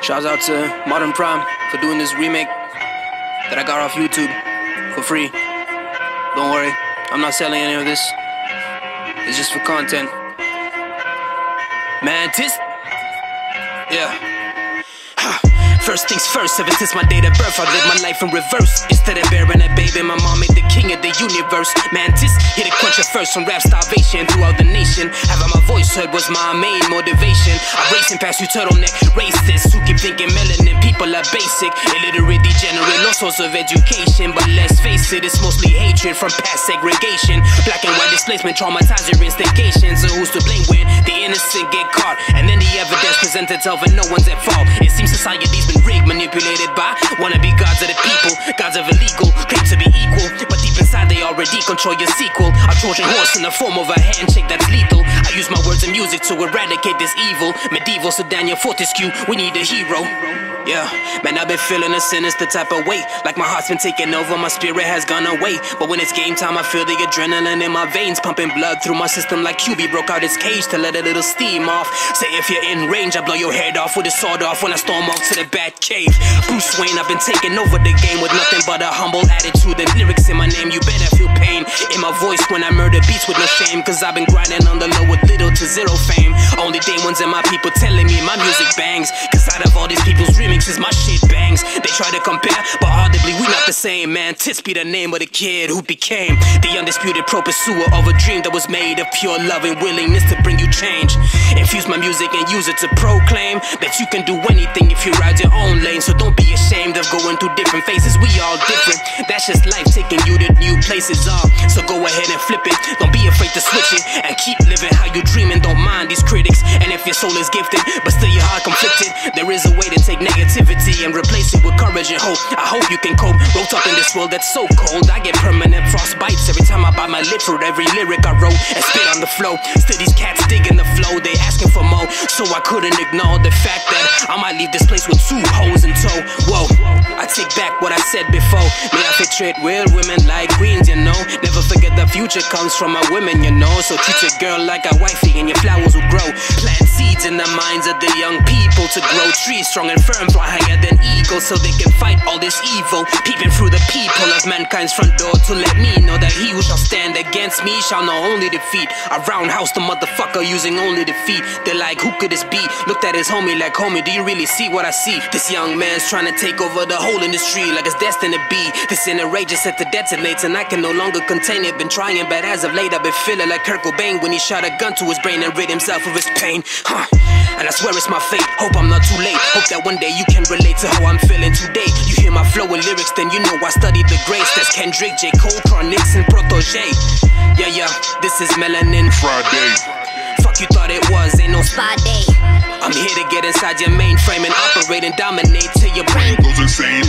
Shouts out to Modern Prime for doing this remake that I got off YouTube for free. Don't worry, I'm not selling any of this. It's just for content. Mantis? Yeah. First things first, ever since my date of birth, I lived my life in reverse. Instead of bearing a baby, my mom made the king of the universe. Mantis, hit a quench of first from rap starvation throughout the nation. Having my voice heard was my main motivation. I'm racing past you turtleneck racists who keep thinking melanin people are basic. Illiterate, degenerate, lost source of education. But let's face it, it's mostly hatred from past segregation. Black and white displacement traumatize your instigation. So who's to blame when the innocent get caught? And then the evidence presents itself and no one's at fault. It seems society's been rigged, manipulated by wannabe gods of the people, gods of illegal, claim to be equal, but deep inside they already control your sequel. A Trojan horse in the form of a handshake that's lethal. I use my words and music to eradicate this evil. Medieval Sedania Fortescue, we need a hero. Yeah, man, I've been feeling a sinister type of weight, like my heart's been taking over, my spirit has gone away. But when it's game time, I feel the adrenaline in my veins, pumping blood through my system like QB broke out his cage to let a little steam off. Say if you're in range, I blow your head off with a sword off when I storm off to the bat cave. Bruce Wayne, I've been taking over the game with nothing but a humble attitude. The lyrics in my name, you better feel pain in my voice when I murder beats with no shame. Cause I've been grinding on the low with little to zero fame. Only day ones and my people telling me my music bangs. Cause out of all these people's remixes, my shit bangs. They try to compare, but audibly we not the same, man. Tits be the name of the kid who became the undisputed pro-pursuer of a dream that was made of pure love and willingness to bring you change. Infuse my music and use it to proclaim that you can do anything if you ride your own lane. So don't be ashamed of going through different phases, we all different. That's just life taking you to new places, so go ahead and flip it. Don't be afraid to switch it and keep living how you dreaming. Don't mind these critics. And if your soul is gifted, but still your heart conflicted, there is a way to take negativity and replace it with courage and hope. I hope you can cope. Wrote up in this world that's so cold, I get permanent frostbites every time I bite my lip for every lyric I wrote and spit on the flow. Still these cats digging the flow, they asking for more, so I couldn't ignore the fact that I might leave this place with 2 hoes in tow. Whoa, I take back what I said before. May I fit treat real women like queens, you know. Never forget the future comes from a woman, you know. So treat your girl like a wifey and your flowers will grow. Plant seeds in the minds of the young people to grow trees strong and firm, fly higher than eagles, so they can fight all this evil. Peeping through the people of mankind's front door to let me know that he who shall stand against me shall know only defeat. I roundhouse the motherfucker using only defeat. They're like, who could this be? Looked at his homie like, homie, do you really see what I see? This young man's trying to take over the whole industry like it's destined to be. This inner rage is set to detonate and I can no longer contain it. Been trying, but as of late I've been feeling like Kurt Cobain when he shot a gun to his brain and rid himself of his pain. And I swear it's my fate, hope I'm not too late. Hope that one day you can relate to how I'm feeling today. You hear my flow and lyrics, then you know I studied the greats. That's Kendrick, J. Cole, Chronix, and Protégé. Yeah, this is Melanin Friday. Fuck you thought it was, ain't no spa day. I'm here to get inside your mainframe and operate and dominate till your brain goes insane.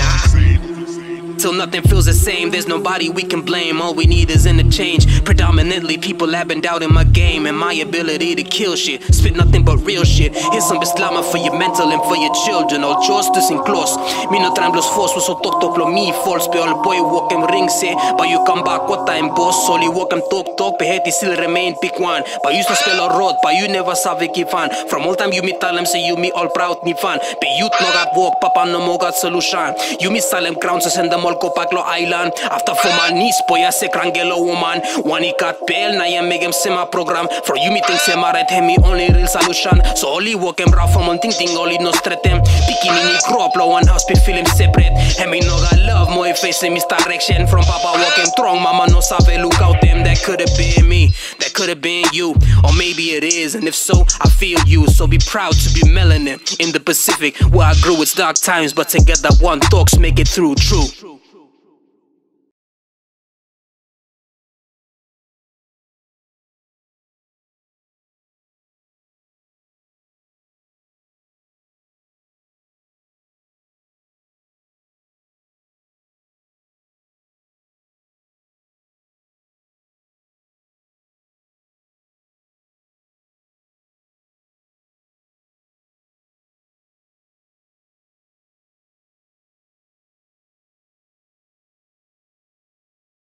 Till nothing feels the same, there's nobody we can blame. All we need is interchange. Predominantly people have been doubting my game and my ability to kill shit. Spit nothing but real shit. Here's some beslama for your mental and for your children. All justice in close. Me no tram los fos, so tok tok lo me false. Pe all boy walk em ring se. But you come back what time boss. Only walk em tok. Pe heti still remain pick one. But you still spell a road. But you never savvy ki fan. From all time you me tell them say you me all proud ni fan. Pe youth no got walk. Papa no mo got solution. You me silent ground so send them Kopaklo Island. After for my niece, boy, I say Krangelo woman. One he got bail, now I make him see my program. For you, me think say my right, me only real solution. So only walk him rough from one thing, only no straight him. Picky mini crop, low one house, be feeling separate. And me no got love, more facing misdirection. From Papa walking strong, Mama no save look out them. That could have been me, that could have been you. Or maybe it is, and if so, I feel you. So be proud to be melanin in the Pacific, where I grew. It's dark times, but together one talks make it through. True.